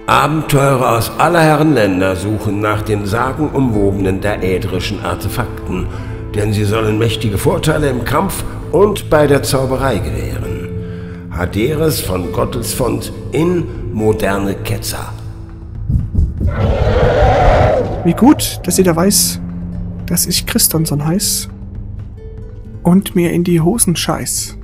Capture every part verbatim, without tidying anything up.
Abenteurer aus aller Herren Länder suchen nach den sagenumwobenen daedrischen Artefakten, denn sie sollen mächtige Vorteile im Kampf und bei der Zauberei gewähren. Haderes von Gottesfond in moderne Ketzer. Wie gut, dass jeder weiß, dass ich Christonson heiß und mir in die Hosen scheiß.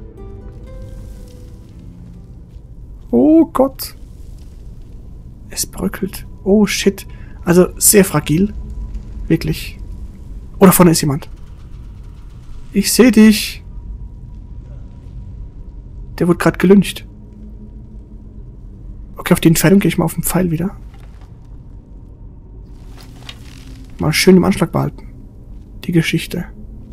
Oh Gott. Es bröckelt. Oh shit. Also sehr fragil. Wirklich. Oh, da vorne ist jemand. Ich sehe dich. Der wurde gerade gelyncht. Okay, auf die Entfernung gehe ich mal auf den Pfeil wieder. Mal schön im Anschlag behalten. Die Geschichte.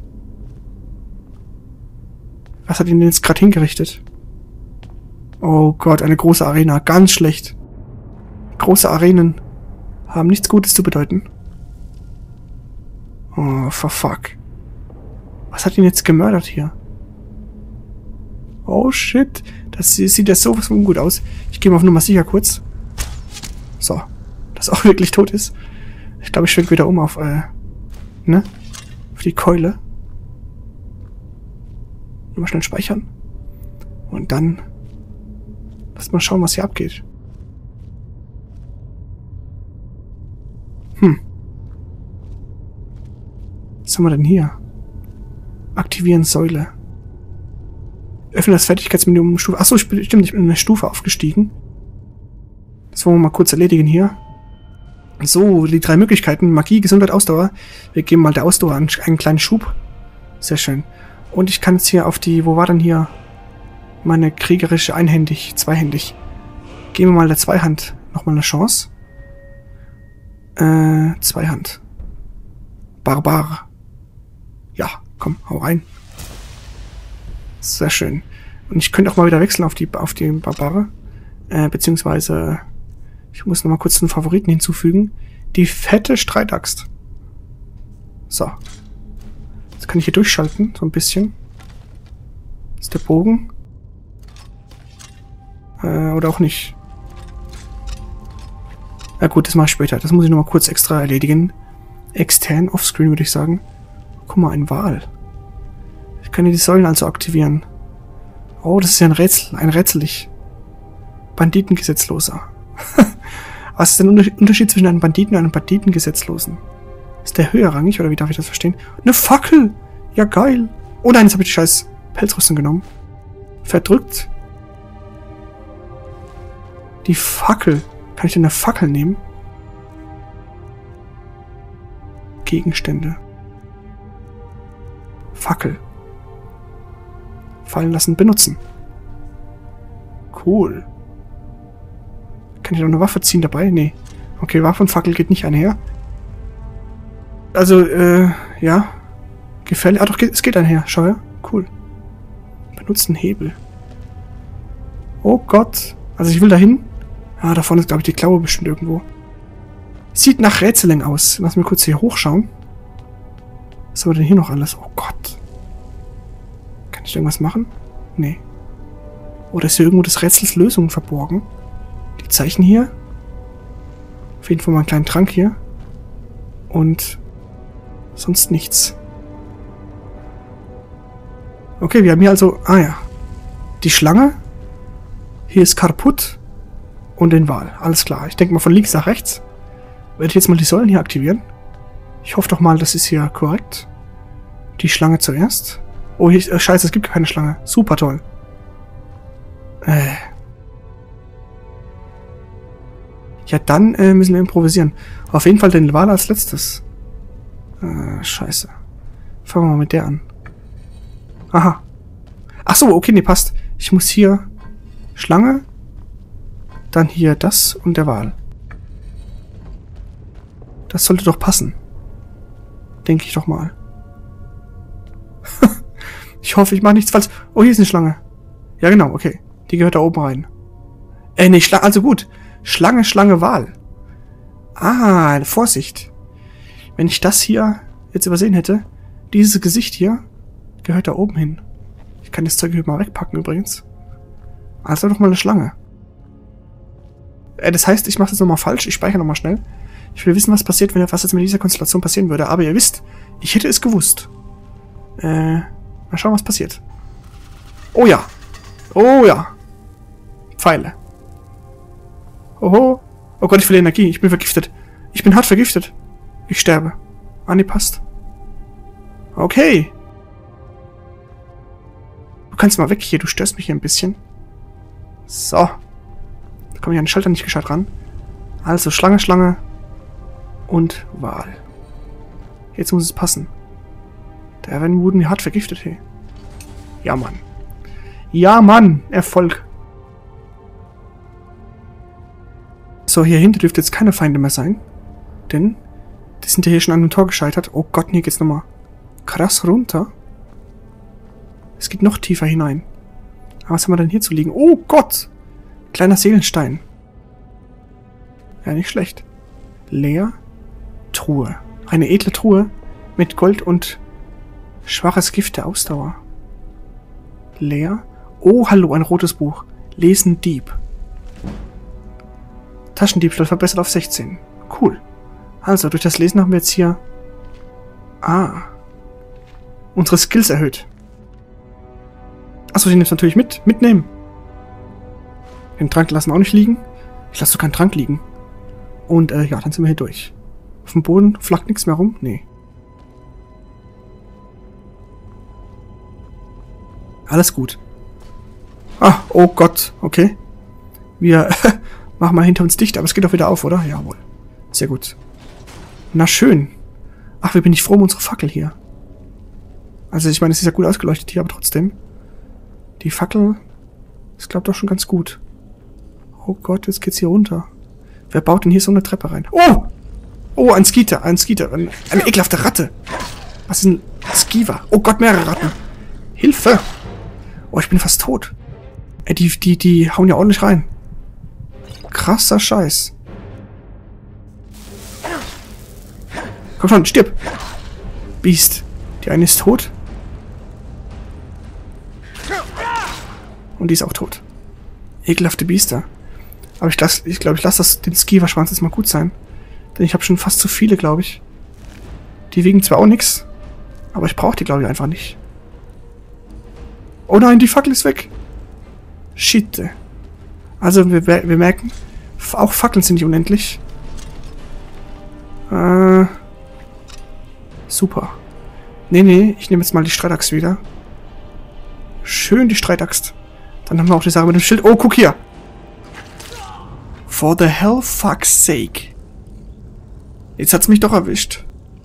Was hat ihn denn jetzt gerade hingerichtet? Oh Gott, eine große Arena. Ganz schlecht. Große Arenen haben nichts Gutes zu bedeuten. Oh, for fuck. Was hat ihn jetzt gemördert hier? Oh shit. Das sieht ja sowas von ungut aus. Ich gehe mal auf Nummer sicher kurz. So. Dass er auch wirklich tot ist. Ich glaube, ich schwenke wieder um auf, äh, ne? Auf die Keule. Mal schnell speichern. Und dann lass mal schauen, was hier abgeht. Hm. Was haben wir denn hier? Aktivieren Säule. Öffne das Fertigkeitsmenü um Stufe. Achso, stimmt, ich bin in eine Stufe aufgestiegen. Das wollen wir mal kurz erledigen hier. So, die drei Möglichkeiten. Magie, Gesundheit, Ausdauer. Wir geben mal der Ausdauer einen, einen kleinen Schub. Sehr schön. Und ich kann jetzt hier auf die... Wo war denn hier meine kriegerische einhändig, zweihändig? Geben wir mal der Zweihand nochmal eine Chance. Äh, Zweihand. Barbar. Ja, komm, hau rein. Sehr schön. Und ich könnte auch mal wieder wechseln auf die, auf die Barbare. Äh, beziehungsweise... Ich muss nochmal kurz einen Favoriten hinzufügen. Die fette Streitaxt. So. Jetzt kann ich hier durchschalten, so ein bisschen. Das ist der Bogen. Äh, oder auch nicht. Na gut, das mache ich später. Das muss ich nochmal kurz extra erledigen. Extern, offscreen würde ich sagen. Guck mal, ein Wal. Ich kann hier die Säulen also aktivieren. Oh, das ist ja ein Rätsel. Ein Rätselig. Banditengesetzloser. Was ist denn der Unterschied zwischen einem Banditen und einem Banditengesetzlosen? Ist der höherrangig, oder wie darf ich das verstehen? Eine Fackel! Ja, geil! Oh nein, jetzt habe ich die scheiß Pelzrüstung genommen. Verdrückt. Die Fackel. Kann ich denn eine Fackel nehmen? Gegenstände. Fackel. Fallen lassen, benutzen. Cool. Kann ich noch eine Waffe ziehen dabei? Nee. Okay, Waffe und Fackel geht nicht einher. Also, äh, ja. Gefällig. Ah, doch, es geht einher. Schau her. Cool. Benutzen Hebel. Oh Gott. Also, ich will da hin. Ah, da vorne ist, glaube ich, die Klaue bestimmt irgendwo. Sieht nach Rätseln aus. Lass mal kurz hier hochschauen. Was haben wir denn hier noch alles? Oh Gott. Kann ich irgendwas machen? Nee. Oder ist hier irgendwo des Rätsels Lösung verborgen? Die Zeichen hier. Auf jeden Fall mal einen kleinen Trank hier. Und sonst nichts. Okay, wir haben hier also... Ah ja. Die Schlange. Hier ist Karput. Und den Wal. Alles klar. Ich denke mal von links nach rechts. Werde ich jetzt mal die Säulen hier aktivieren. Ich hoffe doch mal, das ist hier korrekt. Die Schlange zuerst. Oh, hier, äh, scheiße, es gibt keine Schlange. Super toll. Äh... Ja, dann äh, müssen wir improvisieren. Auf jeden Fall den Wal als letztes. Äh, scheiße. Fangen wir mal mit der an. Aha. Ach so, okay, nee, passt. Ich muss hier Schlange, dann hier das und der Wal. Das sollte doch passen. Denke ich doch mal. Ich hoffe, ich mache nichts falsch. Oh, hier ist eine Schlange. Ja, genau, okay. Die gehört da oben rein. Äh, nee, Schlange, also gut. Schlange, Schlange, Wal. Ah, Vorsicht. Wenn ich das hier jetzt übersehen hätte, dieses Gesicht hier gehört da oben hin. Ich kann das Zeug hier mal wegpacken übrigens. Also doch mal eine Schlange. Äh, das heißt, ich mache das nochmal falsch. Ich speichere nochmal schnell. Ich will wissen, was passiert, wenn was jetzt mit dieser Konstellation passieren würde. Aber ihr wisst, ich hätte es gewusst. Äh, mal schauen, was passiert. Oh ja. Oh ja. Pfeile. Oho. Oh Gott, ich verliere Energie. Ich bin vergiftet. Ich bin hart vergiftet. Ich sterbe. Ah, nee, passt. Okay. Du kannst mal weg hier. Du störst mich hier ein bisschen. So. Da komme ich an den Schalter nicht gescheit ran. Also, Schlange, Schlange. Und Wal. Jetzt muss es passen. Da werden wurden hart vergiftet, hey. Ja, Mann. Ja, Mann. Erfolg. So, hier hinten dürfte jetzt keine Feinde mehr sein. Denn die sind ja hier schon an dem Tor gescheitert. Oh Gott, hier geht's nochmal krass runter. Es geht noch tiefer hinein. Aber was haben wir denn hier zu liegen? Oh Gott! Kleiner Seelenstein. Ja, nicht schlecht. Leer. Truhe. Eine edle Truhe mit Gold und schwaches Gift der Ausdauer. Leer. Oh, hallo, ein rotes Buch. Lesen Dieb. Taschendiebstahl verbessert auf sechzehn. Cool. Also, durch das Lesen haben wir jetzt hier... Ah. Unsere Skills erhöht. Achso, die nimmst du natürlich mit. Mitnehmen. Den Trank lassen wir auch nicht liegen. Ich lasse doch keinen Trank liegen. Und, äh, ja, dann sind wir hier durch. Auf dem Boden flackt nichts mehr rum. Nee. Alles gut. Ah, oh Gott. Okay. Wir machen mal hinter uns dicht, aber es geht doch wieder auf, oder? Jawohl. Sehr gut. Na schön. Ach, wie bin ich froh um unsere Fackel hier. Also ich meine, es ist ja gut ausgeleuchtet hier, aber trotzdem. Die Fackel ist, glaube ich, doch schon ganz gut. Oh Gott, jetzt geht's hier runter. Wer baut denn hier so eine Treppe rein? Oh! Oh, ein Skeeter, ein Skeeter. Eine, eine ekelhafte Ratte. Was ist ein Skiver? Oh Gott, mehrere Ratten. Hilfe! Oh, ich bin fast tot. Ey, die, die, die hauen ja ordentlich rein. Krasser Scheiß. Komm schon, stirb! Biest. Die eine ist tot. Und die ist auch tot. Ekelhafte Biester. Aber ich glaube, ich, glaub, ich lasse das den Skiverschwanz jetzt mal gut sein. Denn ich habe schon fast zu viele, glaube ich. Die wiegen zwar auch nichts, aber ich brauche die, glaube ich, einfach nicht. Oh nein, die Fackel ist weg. Shit. Also, wir, wir merken, auch Fackeln sind nicht unendlich. Äh, super. Nee, nee, ich nehme jetzt mal die Streitaxt wieder. Schön die Streitaxt. Dann haben wir auch die Sache mit dem Schild. Oh, guck hier. For the hell fuck's sake. Jetzt hat's mich doch erwischt.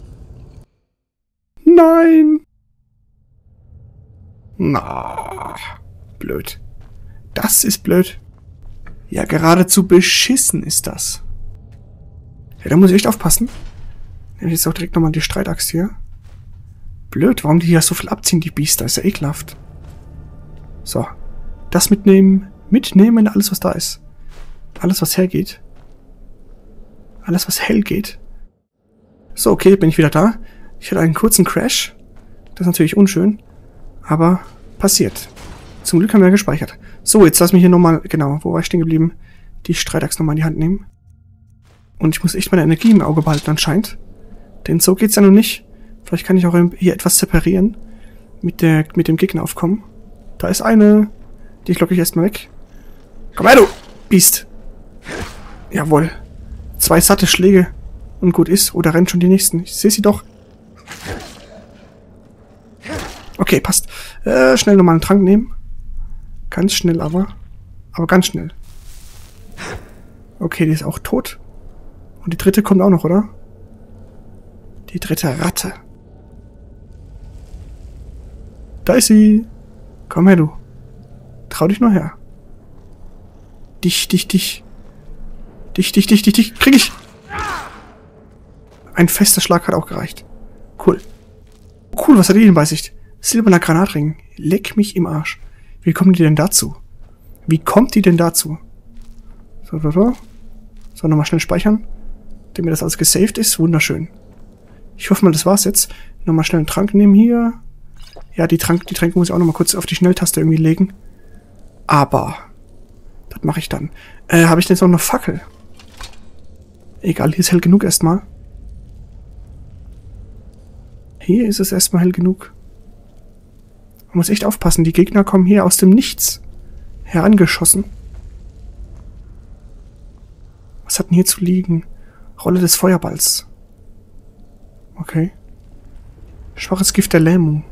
Nein. Na, blöd. Das ist blöd. Ja, geradezu beschissen ist das. Ja, da muss ich echt aufpassen. Nehme ich jetzt auch direkt nochmal die Streitaxt hier. Blöd, warum die hier so viel abziehen, die Biester. Ist ja ekelhaft. So. Das mitnehmen. Mitnehmen, alles was da ist. Alles was hergeht. Alles was hell geht. So, okay, bin ich wieder da. Ich hatte einen kurzen Crash. Das ist natürlich unschön. Aber passiert. Zum Glück haben wir gespeichert. So, jetzt lass mich hier nochmal, genau, wo war ich stehen geblieben? Die Streitaxt nochmal in die Hand nehmen. Und ich muss echt meine Energie im Auge behalten anscheinend. Denn so geht's ja noch nicht. Vielleicht kann ich auch hier etwas separieren. Mit der, mit dem Gegneraufkommen. Da ist eine. Die locke ich erstmal weg. Komm her, du Biest. Jawohl. Zwei satte Schläge. Und gut ist. Oder rennen schon die nächsten. Ich sehe sie doch. Okay, passt. Äh, schnell nochmal einen Trank nehmen. Ganz schnell aber. Aber ganz schnell. Okay, die ist auch tot. Und die dritte kommt auch noch, oder? Die dritte Ratte. Da ist sie. Komm her, du. Trau dich nur her. Dich, dich, dich. Dich, dich, dich, dich, dich. Krieg ich. Ein fester Schlag hat auch gereicht. Cool. Cool, was hat die denn bei sich? Silberner Granatring. Leck mich im Arsch. Wie kommt die denn dazu? Wie kommt die denn dazu? So, so, so. So, nochmal schnell speichern. Damit das alles gesaved ist. Wunderschön. Ich hoffe mal, das war's jetzt. Nochmal schnell einen Trank nehmen hier. Ja, die, Trank, die Tränke muss ich auch nochmal kurz auf die Schnelltaste irgendwie legen. Aber Das mache ich dann. Äh, habe ich denn jetzt noch eine Fackel? Egal, hier ist hell genug erstmal. Hier ist es erstmal hell genug. Man muss echt aufpassen, die Gegner kommen hier aus dem Nichts herangeschossen. Was hat denn hier zu liegen? Rolle des Feuerballs. Okay. Schwaches Gift der Lähmung.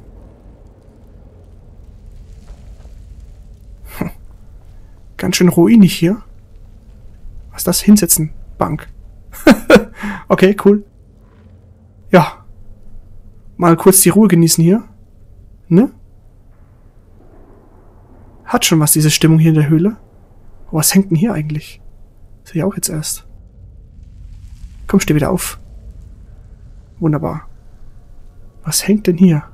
Hm. Ganz schön ruinig hier. Was ist das? Hinsetzen. Bank. Okay, cool. Ja. Mal kurz die Ruhe genießen hier. Ne? Hat schon was, diese Stimmung hier in der Höhle. Aber was hängt denn hier eigentlich? Sehe ich auch jetzt erst. Komm, steh wieder auf. Wunderbar. Was hängt denn hier?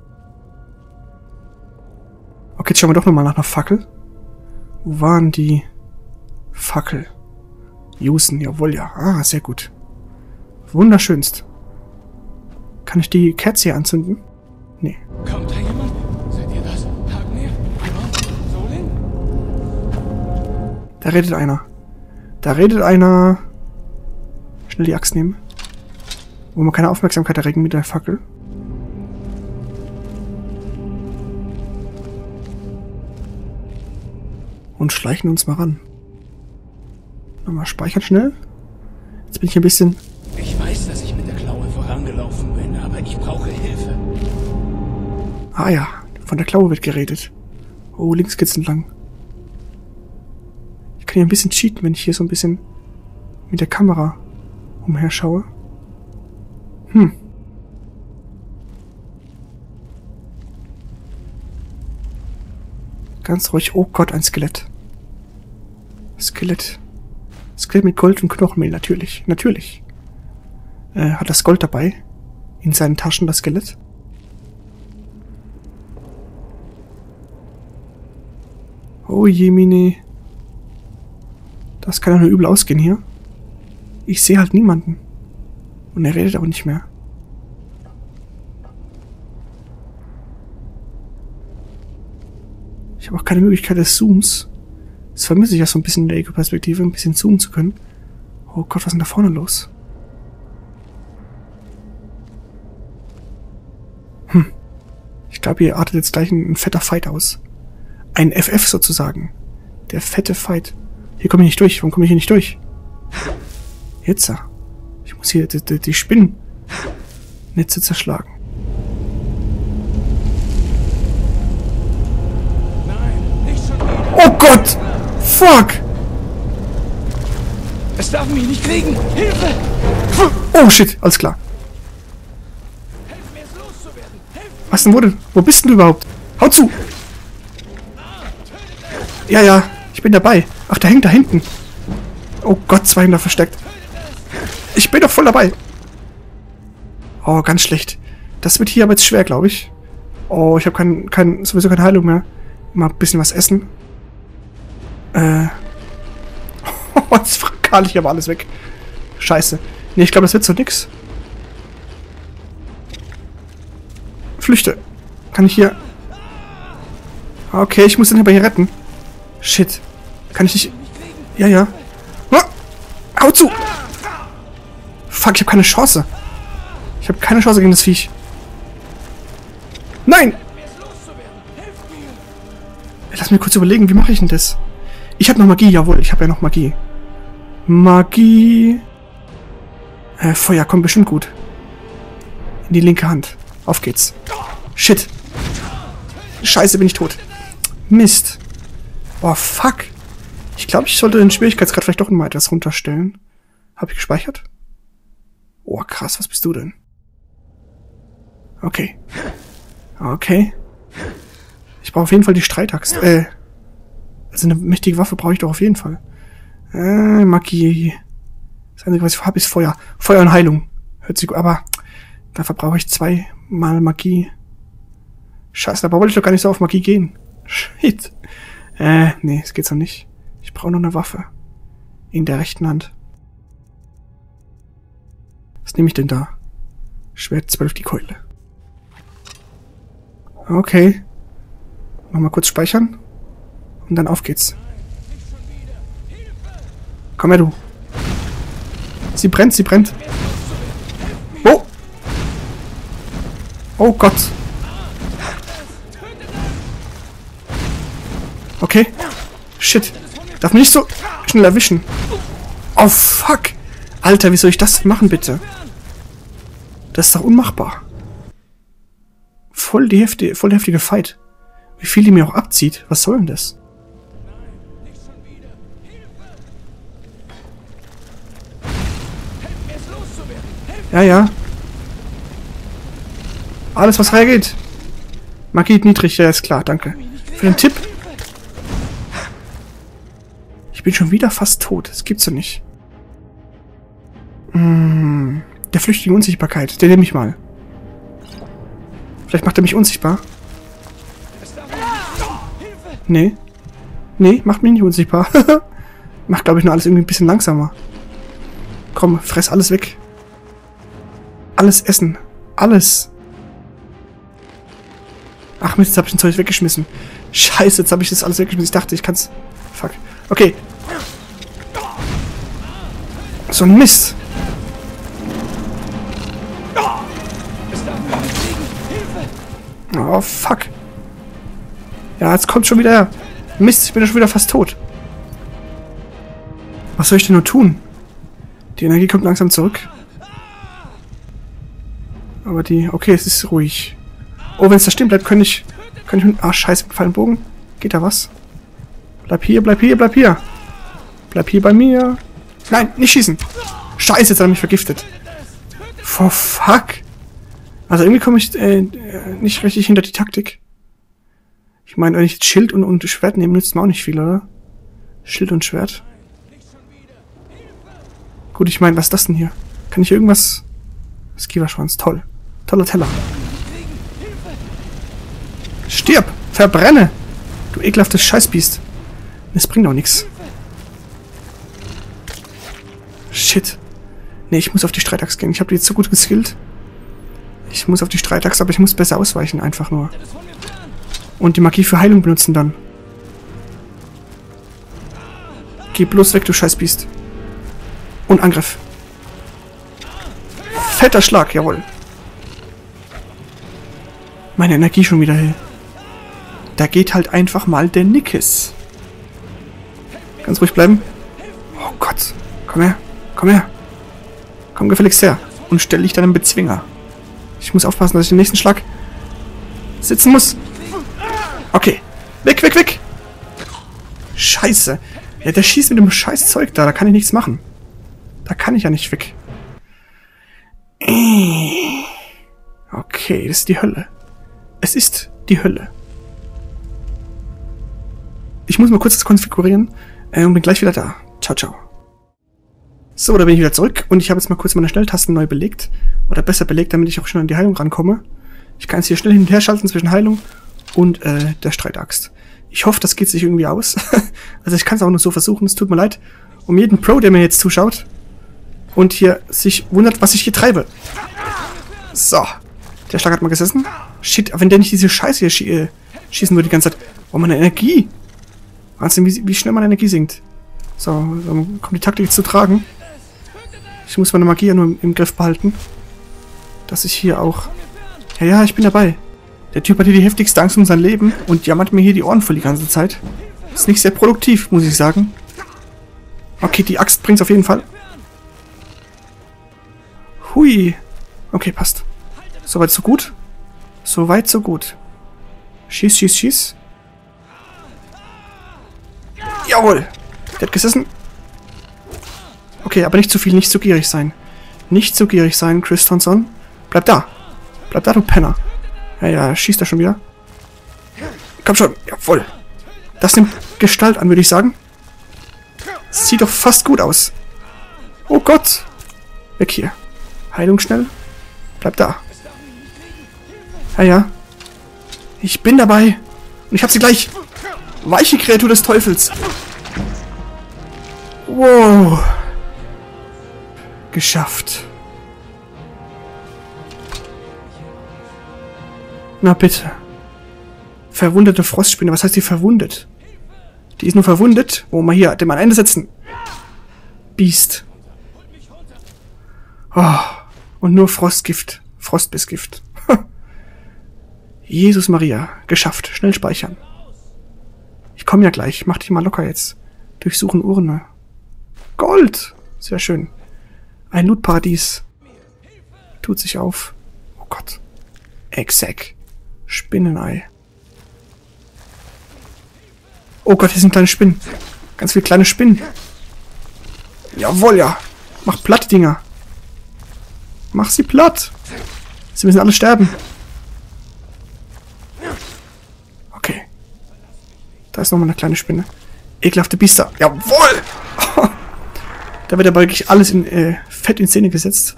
Okay, jetzt schauen wir doch nochmal nach einer Fackel. Wo waren die Fackel? Jusen, jawohl, ja. Ah, sehr gut. Wunderschönst. Kann ich die Kerze hier anzünden? Nee. Kommt da jemand? Seid ihr das? Hagnir? Solin? Da redet einer. Da redet einer. Schnell die Axt nehmen. Wo man keine Aufmerksamkeit erregen mit der Fackel. Und schleichen uns mal ran. Nochmal speichern schnell. Jetzt bin ich ein bisschen... Ich weiß, dass ich mit der Klaue vorangelaufen bin, aber ich brauche Hilfe. Ah ja, von der Klaue wird geredet. Oh, links geht's entlang. Ich kann hier ein bisschen cheaten, wenn ich hier so ein bisschen mit der Kamera umherschaue. Hm. Ganz ruhig. Oh Gott, ein Skelett. Skelett. Skelett mit Gold und Knochenmehl, natürlich. Natürlich. Äh, hat das Gold dabei? In seinen Taschen, das Skelett? Oh Jemine. Das kann ja nur übel ausgehen hier. Ich sehe halt niemanden. Und er redet aber nicht mehr. Ich habe auch keine Möglichkeit des Zooms. Das vermisse ich ja so ein bisschen in der Ego-Perspektive, ein bisschen zoomen zu können. Oh Gott, was ist denn da vorne los? Hm. Ich glaube, hier artet jetzt gleich ein, ein fetter Fight aus. Ein F F sozusagen. Der fette Fight. Hier komme ich nicht durch. Warum komme ich hier nicht durch? Jetzt. Ich muss hier die, die, die Spinnennetze zerschlagen. Nein, nicht schon wieder. Oh Gott! Fuck! Es darf mich nicht kriegen. Hilfe! Oh shit, alles klar. Helf mir, es loszuwerden. Hilf! Was denn, wo denn? Wo bist denn du überhaupt? Hau zu! Ja, ja, ich bin dabei. Ach, der hängt da hinten. Oh Gott, zwei haben da versteckt. Ich bin doch voll dabei. Oh, ganz schlecht. Das wird hier aber jetzt schwer, glaube ich. Oh, ich habe kein, kein, sowieso keine Heilung mehr. Mal ein bisschen was essen. Äh. Oh, jetzt frakal ich aber alles weg. Scheiße. Nee, ich glaube, das wird so nix. Flüchte. Kann ich hier... Okay, ich muss den aber hier retten. Shit. Kann ich nicht... Ja, ja. Ah! Hau zu! Fuck, ich habe keine Chance. Ich habe keine Chance gegen das Viech. Nein! Lass mir kurz überlegen, wie mache ich denn das? Ich habe noch Magie, jawohl, ich habe ja noch Magie. Magie... Äh, Feuer, kommt bestimmt gut. In die linke Hand. Auf geht's. Shit. Scheiße, bin ich tot. Mist. Oh, fuck. Ich glaube, ich sollte den Schwierigkeitsgrad vielleicht doch mal etwas runterstellen. Habe ich gespeichert? Oh, krass, was bist du denn? Okay. Okay. Ich brauche auf jeden Fall die Streitaxt. Äh. Also eine mächtige Waffe brauche ich doch auf jeden Fall. Äh, Magie. Das Einzige, was ich habe, ist Feuer. Feuer und Heilung. Hört sich gut, aber dafür brauche ich zweimal Magie. Scheiße, aber wollte ich doch gar nicht so auf Magie gehen. Shit. Äh, nee, es geht so nicht. Ich brauche noch eine Waffe. In der rechten Hand. Was nehme ich denn da? Schwert zwölf, die Keule. Okay. Nochmal kurz speichern. Und dann auf geht's. Komm her, du. Sie brennt, sie brennt. Oh! Oh Gott. Okay. Shit. Darf mich nicht so schnell erwischen. Oh, fuck. Alter, wie soll ich das machen, bitte? Das ist doch unmachbar. Voll die heftige, voll der heftige Fight. Wie viel die mir auch abzieht. Was soll denn das? Ja, ja. Alles, was hergeht. Magie niedrig, ja, ist klar, danke. Für den Tipp. Ich bin schon wieder fast tot. Das gibt's doch nicht. Hm, der flüchtige Unsichtbarkeit. Der nehme ich mal. Vielleicht macht er mich unsichtbar. Nee. Nee, macht mich nicht unsichtbar. Macht, glaube ich, nur alles irgendwie ein bisschen langsamer. Komm, fress alles weg. Alles essen. Alles. Ach Mist, jetzt habe ich ein Zeug weggeschmissen. Scheiße, jetzt habe ich das alles weggeschmissen. Ich dachte, ich kann's... Fuck. Okay. So ein Mist. Oh, fuck. Ja, jetzt kommt schon wieder her. Mist, ich bin ja schon wieder fast tot. Was soll ich denn nur tun? Die Energie kommt langsam zurück. Aber die... Okay, es ist ruhig. Oh, wenn es da stehen bleibt, könnte ich... Könnte ich... Ah, scheiße, mit Pfeil und Bogen. Geht da was? Bleib hier, bleib hier, bleib hier. Bleib hier bei mir. Nein, nicht schießen. Scheiße, jetzt hat er mich vergiftet. For fuck. Also irgendwie komme ich äh, nicht richtig hinter die Taktik. Ich meine, wenn ich jetzt Schild und, und Schwert nehme, nützt mir auch nicht viel, oder? Schild und Schwert. Gut, ich meine, was ist das denn hier? Kann ich irgendwas... Skiverschwanz, toll. Toller Teller. Stirb! Verbrenne! Du ekelhaftes Scheißbiest. Das bringt auch nichts. Shit. Nee, ich muss auf die Streitachs gehen. Ich habe die jetzt so gut geskillt. Ich muss auf die Streitachs, aber ich muss besser ausweichen, einfach nur. Und die Magie für Heilung benutzen dann. Geh bloß weg, du Scheißbiest. Und Angriff. Fetter Schlag, jawohl. Meine Energie schon wieder hell. Da geht halt einfach mal der Nickes. Ganz ruhig bleiben. Oh Gott. Komm her. Komm her. Komm gefälligst her. Und stell dich deinem Bezwinger. Ich muss aufpassen, dass ich den nächsten Schlag sitzen muss. Okay. Weg, weg, weg. Scheiße. Ja, der schießt mit dem scheiß Zeug da. Da kann ich nichts machen. Da kann ich ja nicht weg. Okay, das ist die Hölle. Es ist die Hölle. Ich muss mal kurz das konfigurieren äh, und bin gleich wieder da. Ciao, ciao. So, da bin ich wieder zurück und ich habe jetzt mal kurz meine Schnelltasten neu belegt. Oder besser belegt, damit ich auch schnell an die Heilung rankomme. Ich kann jetzt hier schnell hin und her schalten zwischen Heilung und äh, der Streitaxt. Ich hoffe, das geht sich irgendwie aus. Also ich kann es auch nur so versuchen, es tut mir leid. Um jeden Pro, der mir jetzt zuschaut und hier sich wundert, was ich hier treibe. So. Der Schlag hat mal gesessen. Shit, wenn der nicht diese Scheiße hier schie äh, schießen würde die ganze Zeit. Oh, meine Energie. Wahnsinn, wie, wie schnell meine Energie sinkt. So, dann kommt die Taktik jetzt zu tragen. Ich muss meine Magie ja nur im, im Griff behalten. Dass ich hier auch... Ja, ja, ich bin dabei. Der Typ hat hier die heftigste Angst um sein Leben und jammert mir hier die Ohren voll die ganze Zeit. Ist nicht sehr produktiv, muss ich sagen. Okay, die Axt bringt's auf jeden Fall. Hui. Okay, passt. Soweit so gut. Soweit so gut. Schieß, schieß, schieß. Jawohl. Der hat gesessen. Okay, aber nicht zu viel, nicht zu gierig sein. Nicht zu gierig sein, Chris Thompson. Bleib da. Bleib da, du Penner. Ja, ja, schießt er schon wieder. Komm schon. Jawohl. Das nimmt Gestalt an, würde ich sagen. Sieht doch fast gut aus. Oh Gott. Weg hier. Heilung schnell. Bleib da. Ja, ja. Ich bin dabei. Und ich hab sie gleich. Weiche Kreatur des Teufels. Wow. Geschafft. Na bitte. Verwundete Frostspinne. Was heißt die verwundet? Die ist nur verwundet. Oh, mal hier. Den mal einsetzen. Biest. Oh, und nur Frostgift. Frostbissgift. Jesus Maria. Geschafft. Schnell speichern. Ich komme ja gleich. Mach dich mal locker jetzt. Durchsuchen Urne. Gold. Sehr schön. Ein Lootparadies. Tut sich auf. Oh Gott. Exek. Spinnenei. Oh Gott, hier sind kleine Spinnen. Ganz viele kleine Spinnen. Jawohl, ja. Mach platt, Dinger. Mach sie platt. Sie müssen alle sterben. Okay. Da ist nochmal eine kleine Spinne. Ekelhafte Biester. Jawohl! Da wird aber wirklich alles in äh, Fett in Szene gesetzt.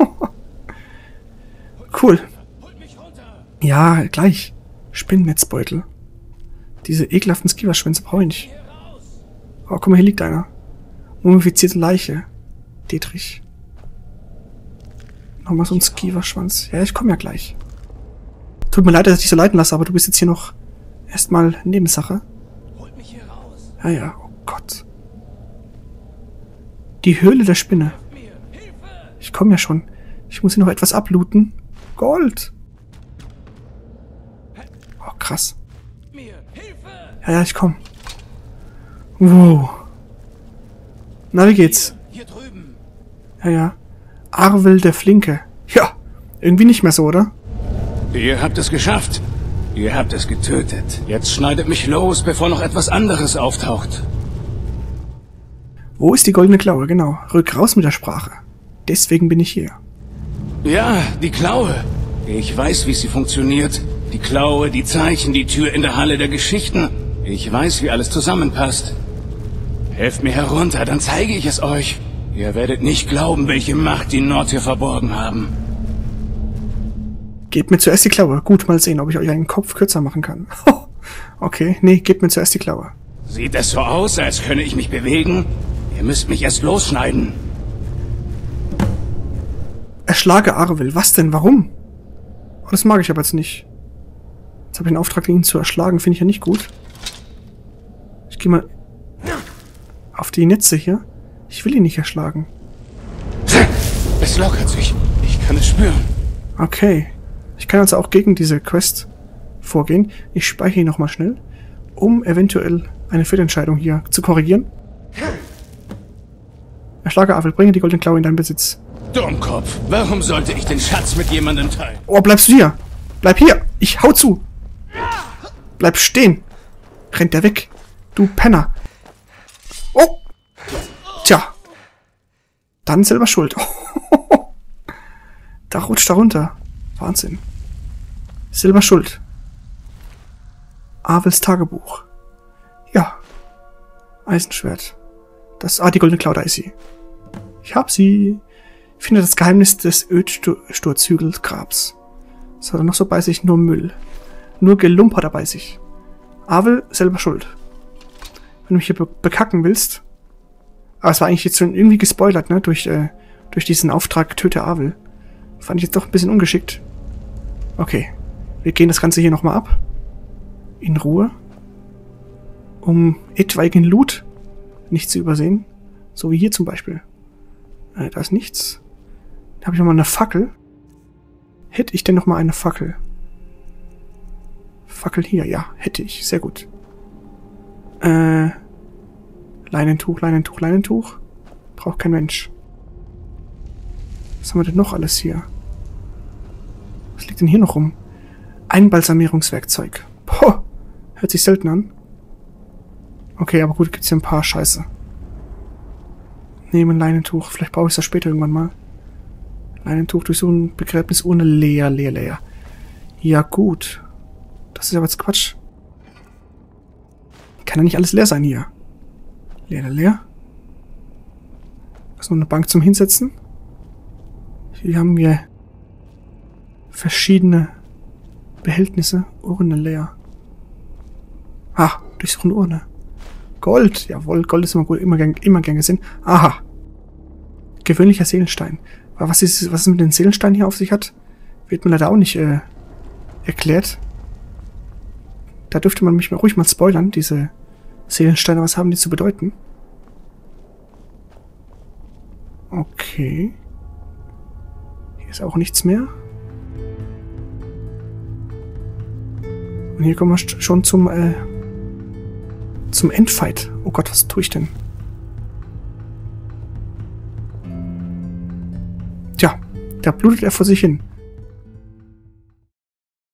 Cool. Ja, gleich. Spinnnetzbeutel. Diese ekelhaften Skiverschwänze brauche ich nicht. Oh, guck mal, hier liegt einer. Mumifizierte Leiche. Dietrich. Nochmal so ein Skiverschwanz. Ja, ich komme ja gleich. Tut mir leid, dass ich dich so leiden lasse, aber du bist jetzt hier noch erstmal Nebensache. Ja, ja, oh Gott. Die Höhle der Spinne. Ich komme ja schon. Ich muss hier noch etwas ablooten. Gold. Oh, krass. Ja, ja, ich komme. Wow. Na, wie geht's? Ja, ja. Arvel der Flinke. Ja, irgendwie nicht mehr so, oder? Ihr habt es geschafft. Ihr habt es getötet. Jetzt schneidet mich los, bevor noch etwas anderes auftaucht. Wo ist die goldene Klaue? Genau. Rück raus mit der Sprache. Deswegen bin ich hier. Ja, die Klaue. Ich weiß, wie sie funktioniert. Die Klaue, die Zeichen, die Tür in der Halle der Geschichten. Ich weiß, wie alles zusammenpasst. Helft mir herunter, dann zeige ich es euch. Ihr werdet nicht glauben, welche Macht die Nordtier verborgen haben. Gebt mir zuerst die Klaue. Gut, mal sehen, ob ich euch einen Kopf kürzer machen kann. Okay, nee, gebt mir zuerst die Klaue. Sieht es so aus, als könne ich mich bewegen? Ihr müsst mich erst losschneiden. Erschlage Arvel. Was denn? Warum? Oh, das mag ich aber jetzt nicht. Jetzt habe ich einen Auftrag, ihn zu erschlagen. Finde ich ja nicht gut. Ich gehe mal auf die Netze hier. Ich will ihn nicht erschlagen. Es lockert sich. Ich kann es spüren. Okay. Ich kann also auch gegen diese Quest vorgehen. Ich speichere ihn nochmal schnell, um eventuell eine Fehlentscheidung hier zu korrigieren. Erschlage Arvel, bringe die goldene Klaue in deinen Besitz. Dummkopf, warum sollte ich den Schatz mit jemandem teilen? Oh, bleibst du hier? Bleib hier! Ich hau zu! Bleib stehen! Rennt der weg! Du Penner! Oh! Tja. Dann selber schuld. Da rutscht er runter. Wahnsinn. Selber schuld. Arvels Tagebuch. Ja. Eisenschwert. Das, ah, die goldene Klaue, da ist sie. Ich hab sie. Finde das Geheimnis des Ödsturzhügelgrabs. Was hat er noch so bei sich? Nur Müll. Nur Gelump hat er bei sich. Arvel selber schuld. Wenn du mich hier be bekacken willst. Aber es war eigentlich jetzt schon irgendwie gespoilert, ne? Durch, äh, durch diesen Auftrag Töte Arvel. Fand ich jetzt doch ein bisschen ungeschickt. Okay. Wir gehen das Ganze hier nochmal ab. In Ruhe. Um etwaigen Loot nicht zu übersehen. So wie hier zum Beispiel. Äh, da ist nichts. Da habe ich nochmal eine Fackel. Hätte ich denn nochmal eine Fackel? Fackel hier, ja, hätte ich. Sehr gut. Äh, Leinentuch, Leinentuch, Leinentuch. Braucht kein Mensch. Was haben wir denn noch alles hier? Was liegt denn hier noch rum? Einbalsamierungswerkzeug. Boah, hört sich selten an. Okay, aber gut, gibt's hier ein paar Scheiße. Nehmen Leinentuch. Vielleicht brauche ich das später irgendwann mal. Leinentuch durch so ein Begräbnis ohne leer, leer, leer. Ja gut. Das ist aber jetzt Quatsch. Kann ja nicht alles leer sein hier. Leer, leer, leer. Was, noch eine Bank zum Hinsetzen? Hier haben wir verschiedene Behältnisse. Urne leer. Ah, durchsuchen Urne. Gold. Jawohl, Gold ist immer gut, immer gern, immer gern gesehen. Aha. Gewöhnlicher Seelenstein. Aber was ist, was es mit den Seelensteinen hier auf sich hat, wird mir leider auch nicht äh, erklärt. Da dürfte man mich mal ruhig mal spoilern, diese Seelensteine. Was haben die zu bedeuten? Okay. Hier ist auch nichts mehr. Und hier kommen wir schon zum, äh, zum Endfight. Oh Gott, was tue ich denn? Tja, da blutet er vor sich hin.